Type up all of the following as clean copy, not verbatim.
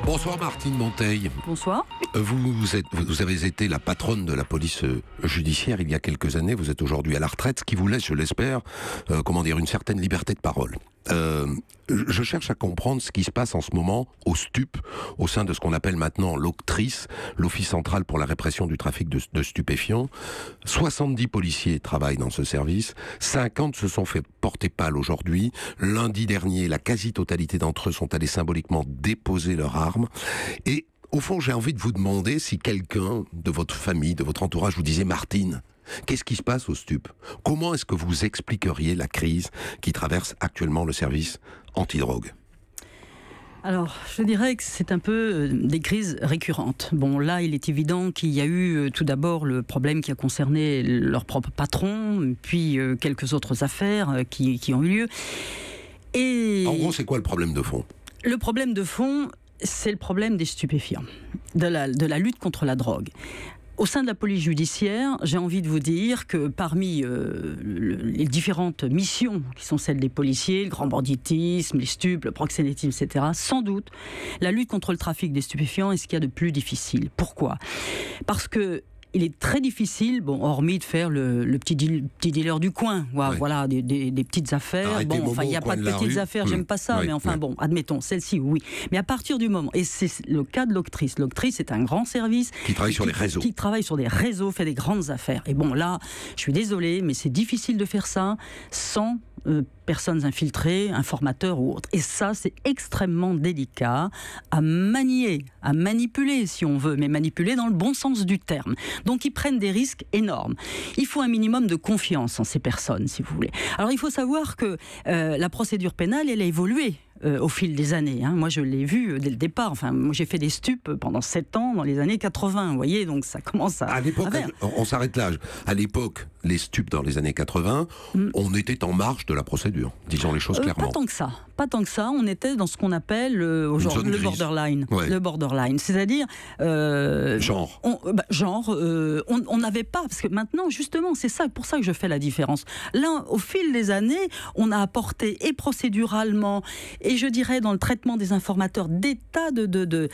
Bonsoir Martine Monteil. Bonsoir. Vous avez été la patronne de la police judiciaire il y a quelques années. Vous êtes aujourd'hui à la retraite, ce qui vous laisse, je l'espère, une certaine liberté de parole. Je cherche à comprendre ce qui se passe en ce moment au STUP, au sein de ce qu'on appelle maintenant l'OCTRIS, l'Office central pour la répression du trafic de stupéfiants. 70 policiers travaillent dans ce service, 50 se sont fait porter pâle aujourd'hui. Lundi dernier, la quasi-totalité d'entre eux sont allés symboliquement déposer leurs armes. Et au fond, j'ai envie de vous demander si quelqu'un de votre famille, de votre entourage vous disait « Martine, qu'est-ce qui se passe au STUP ? Comment est-ce que vous expliqueriez la crise qui traverse actuellement le service antidrogue ?» Alors, je dirais que c'est un peu des crises récurrentes. Bon, là, il est évident qu'il y a eu tout d'abord le problème qui a concerné leur propre patron, puis quelques autres affaires qui ont eu lieu. Et en gros, c'est quoi le problème de fond ? Le problème de fond, c'est le problème des stupéfiants, de la lutte contre la drogue. Au sein de la police judiciaire, j'ai envie de vous dire que parmi les différentes missions qui sont celles des policiers, le grand banditisme, les stupes, le proxénétisme, etc., sans doute, la lutte contre le trafic des stupéfiants est ce qu'il y a de plus difficile. Pourquoi ? Parce que il est très difficile, hormis de faire le petit dealer du coin, voilà, des petites affaires. Arrêtez il n'y a pas de petites affaires, j'aime pas ça, mais admettons, celle-ci, oui. Mais à partir du moment, et c'est le cas de l'OCTRIS, l'OCTRIS est un grand service qui travaille sur les réseaux. Qui travaille sur des réseaux, fait des grandes affaires. Et là, je suis désolée, mais c'est difficile de faire ça sans personnes infiltrées, informateurs ou autres. Et ça, c'est extrêmement délicat à manier, à manipuler si on veut, mais manipuler dans le bon sens du terme. Donc ils prennent des risques énormes. Il faut un minimum de confiance en ces personnes, si vous voulez. Alors il faut savoir que la procédure pénale, elle a évolué au fil des années. Moi, je l'ai vu dès le départ. Moi, j'ai fait des stupes pendant 7 ans dans les années 80. Vous voyez, donc ça commence à... À l'époque, on s'arrête là. À l'époque, les stupes dans les années 80, on était en marge de la procédure. Disons les choses clairement. Pas tant que ça. On était dans ce qu'on appelle aujourd'hui le borderline. Ouais. Le borderline. C'est-à-dire... genre. On n'avait pas... Parce que maintenant, justement, c'est pour ça que je fais la différence. Là, au fil des années, on a apporté et procéduralement... Et je dirais dans le traitement des informateurs des tas de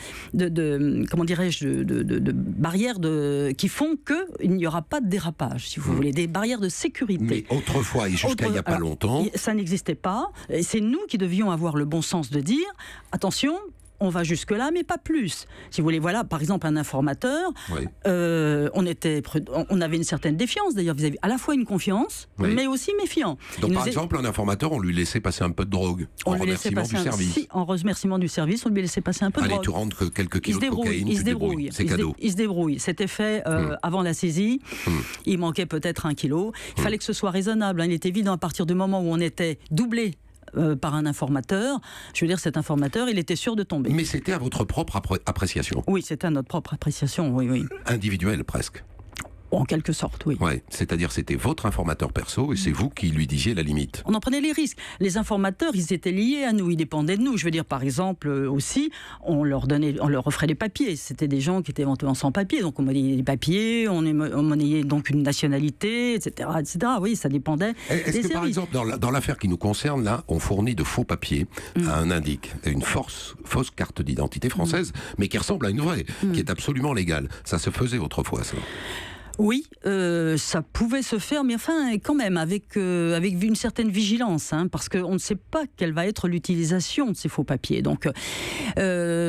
barrières qui font qu'il n'y aura pas de dérapage, si vous voulez, des barrières de sécurité. Mais autrefois, et jusqu'à il n'y a pas longtemps... Ça n'existait pas. Et c'est nous qui devions avoir le bon sens de dire, attention... On va jusque-là, mais pas plus. Si vous voulez, voilà, par exemple, un informateur, oui. On avait une certaine défiance, d'ailleurs, vis-à-vis, à la fois une confiance, oui. mais aussi méfiant. Donc, par exemple, un informateur, on lui laissait passer un peu de drogue, en remerciement du service. En remerciement du service, on lui laissait passer un peu de drogue. Allez, tu rentres quelques kilos de cocaïne, il se débrouille. C'est cadeau. Il se débrouille. C'était fait avant la saisie. Il manquait peut-être 1 kilo. Il fallait que ce soit raisonnable. Il est évident, à partir du moment où on était doublé par un informateur, je veux dire, cet informateur, il était sûr de tomber. Mais c'était à votre propre appréciation. Oui, c'était à notre propre appréciation, oui. Individuelle, presque. En quelque sorte, oui. Ouais, c'est-à-dire c'était votre informateur perso et c'est vous qui lui disiez la limite. On en prenait les risques. Les informateurs, ils étaient liés à nous, ils dépendaient de nous. Je veux dire, par exemple, aussi, on leur offrait des papiers. C'était des gens qui étaient éventuellement sans papiers, donc on monnayait des papiers, on monnayait donc une nationalité, etc., etc. Oui, ça dépendait. Est-ce que, par exemple, dans l'affaire qui nous concerne, là, on fournit de faux papiers à un indique, une fausse carte d'identité française, mais qui ressemble à une vraie, qui est absolument légale. Ça se faisait autrefois, ça. Oui, ça pouvait se faire, mais enfin, quand même, avec une certaine vigilance, parce qu'on ne sait pas quelle va être l'utilisation de ces faux papiers. Donc, il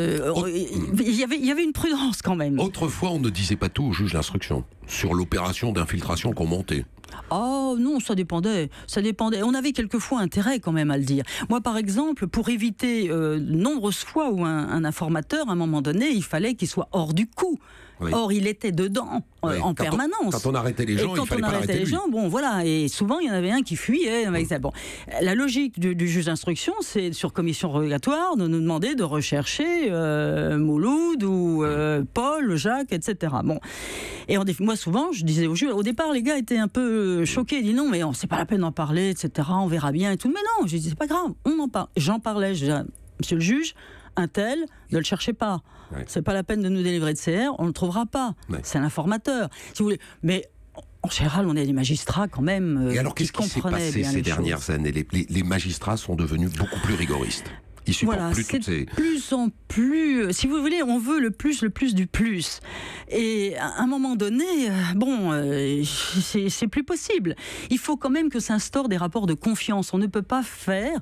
y avait une prudence quand même. Autrefois, on ne disait pas tout au juge d'instruction sur l'opération d'infiltration qu'on montait. Oh non, ça dépendait. On avait quelquefois intérêt quand même à le dire. Moi, par exemple, pour éviter nombreuses fois où un informateur, à un moment donné, il fallait qu'il soit hors du coup. Oui. Or, il était dedans en permanence. Quand on arrêtait les gens, il fallait pas arrêter les gens. Bon, voilà. Et souvent, il y en avait un qui fuyait. Bon, la logique du juge d'instruction, c'est sur commission rogatoire de nous demander de rechercher Mouloud ou Paul, Jacques, etc. Bon. Et moi, souvent, je disais au juge, au départ, les gars étaient un peu choqués. Ils disaient non, mais c'est pas la peine d'en parler, etc. On verra bien et tout. Mais non, je disais c'est pas grave, on en parle. J'en parlais. Je disais, monsieur le juge, un tel, ne le cherchez pas. Ouais. C'est pas la peine de nous délivrer de CR, on ne le trouvera pas. Ouais. C'est l'informateur. Si vous voulez. Mais en général, on est des magistrats quand même. Et alors, qu'est-ce qui s'est passé ces dernières années ? Les magistrats sont devenus beaucoup plus rigoristes. Il supporte Voilà, plus c'est toutes ces... de plus en plus, si vous voulez, on veut le plus du plus. Et à un moment donné, c'est plus possible. Il faut quand même que s'instaurent des rapports de confiance. On ne peut pas faire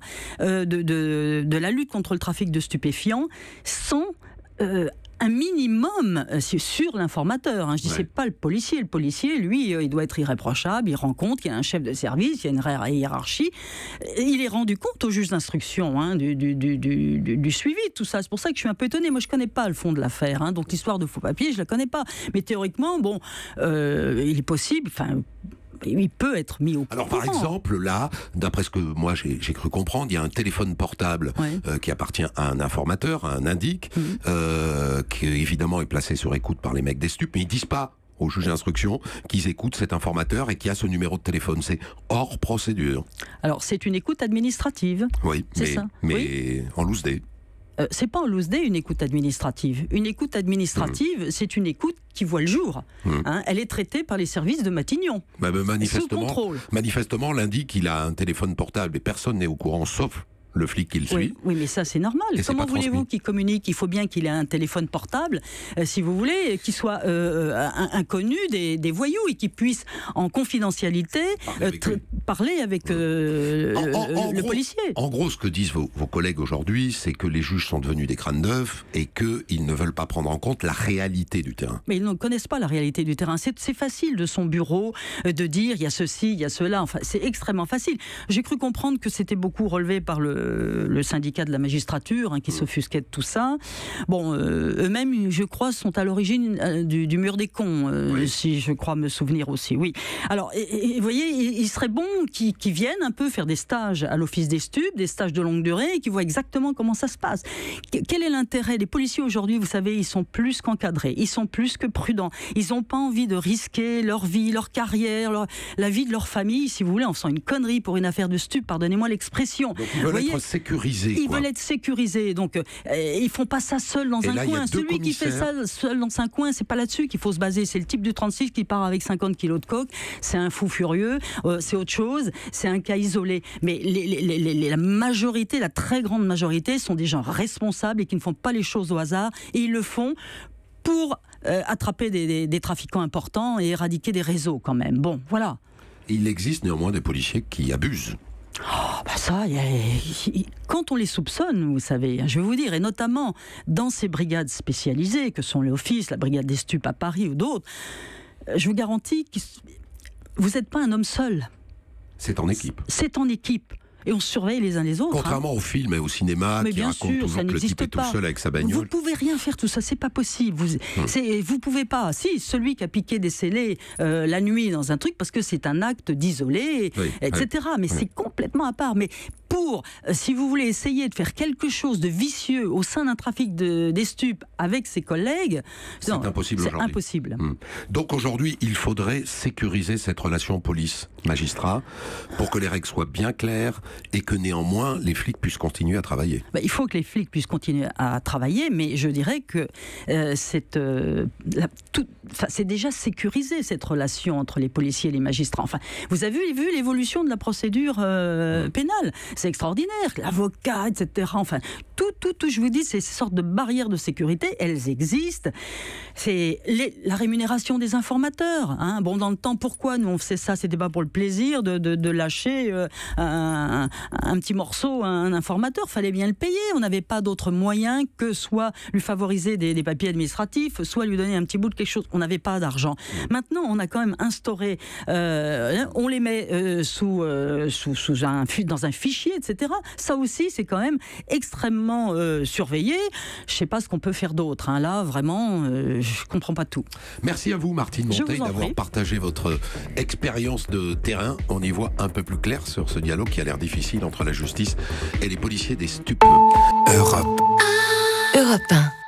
de la lutte contre le trafic de stupéfiants sans un minimum sur l'informateur. Hein. Je dis, c'est pas le policier. Le policier, lui, il doit être irréprochable. Il rend compte qu'il y a un chef de service, il y a une hiérarchie. Il est rendu compte au juge d'instruction du suivi de tout ça. C'est pour ça que je suis un peu étonnée. Moi, je connais pas le fond de l'affaire. Hein. Donc, l'histoire de faux papiers, je la connais pas. Mais théoriquement, il est possible... il peut être mis au courant. Alors par exemple, là, d'après ce que moi j'ai cru comprendre, il y a un téléphone portable qui appartient à un informateur, à un indique, qui évidemment est placé sur écoute par les mecs des stupes, mais ils disent pas au juge d'instruction qu'ils écoutent cet informateur et qui a ce numéro de téléphone. C'est hors procédure. Alors c'est une écoute administrative. Oui, mais en loose day. C'est pas en loose day une écoute administrative. Une écoute administrative, c'est une écoute qui voit le jour. Hein, elle est traitée par les services de Matignon. Sous contrôle. Manifestement, l'indique qu'il a un téléphone portable et personne n'est au courant, sauf le flic qui le suit. Oui, mais ça c'est normal. Comment voulez-vous qu'il communique? Il faut bien qu'il ait un téléphone portable, si vous voulez, qu'il soit inconnu des voyous et qu'il puisse en confidentialité parler avec le policier. En gros, ce que disent vos collègues aujourd'hui, c'est que les juges sont devenus des crânes neufs et qu'ils ne veulent pas prendre en compte la réalité du terrain. Mais ils ne connaissent pas la réalité du terrain. C'est facile de son bureau de dire il y a ceci, il y a cela. Enfin, c'est extrêmement facile. J'ai cru comprendre que c'était beaucoup relevé par le syndicat de la magistrature qui s'offusquait de tout ça. Bon, eux-mêmes, je crois, sont à l'origine du mur des cons, si je crois me souvenir aussi. Oui. Alors, vous voyez, il serait bon qu'ils viennent un peu faire des stages à l'office des stupes, des stages de longue durée, et qu'ils voient exactement comment ça se passe. Quel est l'intérêt? Les policiers aujourd'hui, vous savez, ils sont plus qu'encadrés, ils sont plus que prudents. Ils n'ont pas envie de risquer leur vie, leur carrière, la vie de leur famille, si vous voulez, en faisant une connerie pour une affaire de stup, pardonnez-moi l'expression. Donc, ils veulent être sécurisés. Ils veulent être sécurisés, donc ils font pas ça seul dans un coin. Celui qui fait ça seul dans un coin, c'est pas là-dessus qu'il faut se baser. C'est le type du 36 qui part avec 50 kilos de coke. C'est un fou furieux, c'est autre chose, c'est un cas isolé. Mais la majorité, la très grande majorité, sont des gens responsables et qui ne font pas les choses au hasard, et ils le font pour attraper des trafiquants importants et éradiquer des réseaux quand même. Bon, voilà. Il existe néanmoins des policiers qui abusent. Quand on les soupçonne, vous savez, je vais vous dire, et notamment dans ces brigades spécialisées que sont les offices, la brigade des stupes à Paris ou d'autres, je vous garantis que vous n'êtes pas un homme seul. C'est en équipe. C'est en équipe. Et on se surveille les uns les autres. Contrairement aux films et au cinéma qui racontent toujours que le type est tout seul avec sa bagnole. Vous pouvez rien faire tout ça, c'est pas possible. Vous pouvez pas. Si, celui qui a piqué des scellés la nuit dans un truc, parce que c'est un acte d'isolé, etc. Mais c'est complètement à part. Mais pour, si vous voulez essayer de faire quelque chose de vicieux au sein d'un trafic des stupes avec ses collègues, c'est impossible aujourd'hui. C'est impossible. Donc aujourd'hui, il faudrait sécuriser cette relation police-magistrat pour que les règles soient bien claires et que néanmoins les flics puissent continuer à travailler. Il faut que les flics puissent continuer à travailler, mais je dirais que c'est déjà sécurisé, cette relation entre les policiers et les magistrats. Enfin, vous avez vu l'évolution de la procédure pénale. C'est extraordinaire, l'avocat, etc. Enfin, tout, je vous dis, ces sortes de barrières de sécurité, elles existent. C'est la rémunération des informateurs. Hein. Bon, dans le temps, pourquoi nous on faisait ça? C'était pas pour le plaisir de lâcher un petit morceau à un informateur. Fallait bien le payer. On n'avait pas d'autre moyen que soit lui favoriser des papiers administratifs, soit lui donner un petit bout de quelque chose. On n'avait pas d'argent. Maintenant, on a quand même instauré. On les met dans un fichier, etc. Ça aussi, c'est quand même extrêmement surveillé. Je ne sais pas ce qu'on peut faire d'autre. Hein. Là, vraiment, je ne comprends pas tout. Merci à vous, Martine Monteil, d'avoir partagé votre expérience de terrain. On y voit un peu plus clair sur ce dialogue qui a l'air difficile entre la justice et les policiers des stupes. Europe 1.